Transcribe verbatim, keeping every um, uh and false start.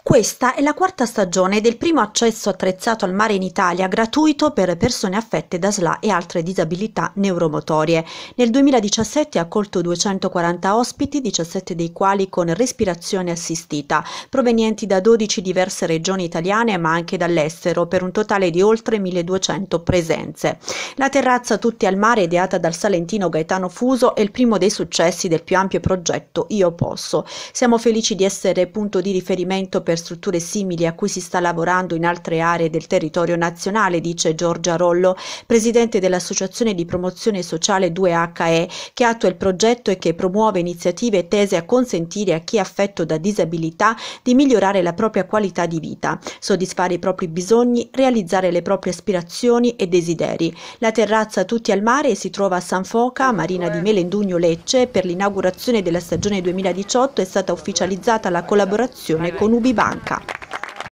Questa è la quarta stagione del primo accesso attrezzato al mare in Italia gratuito per persone affette da S L A e altre disabilità neuromotorie. Nel duemiladiciassette ha accolto duecentoquaranta ospiti, diciassette dei quali con respirazione assistita, provenienti da dodici diverse regioni italiane ma anche dall'estero, per un totale di oltre milleduecento presenze. La terrazza Tutti al mare, ideata dal salentino Gaetano Fuso, è il primo dei successi del più ampio progetto Io Posso. Siamo felici di essere punto di riferimento per strutture simili a cui si sta lavorando in altre aree del territorio nazionale, dice Giorgia Rollo, presidente dell'Associazione di Promozione Sociale due H E, che attua il progetto e che promuove iniziative tese a consentire a chi è affetto da disabilità di migliorare la propria qualità di vita, soddisfare i propri bisogni, realizzare le proprie aspirazioni e desideri. La terrazza Tutti al mare si trova a San Foca, Marina di Melendugno Lecce. Per l'inaugurazione della stagione duemiladiciotto è stata ufficializzata la collaborazione con Ubibanca.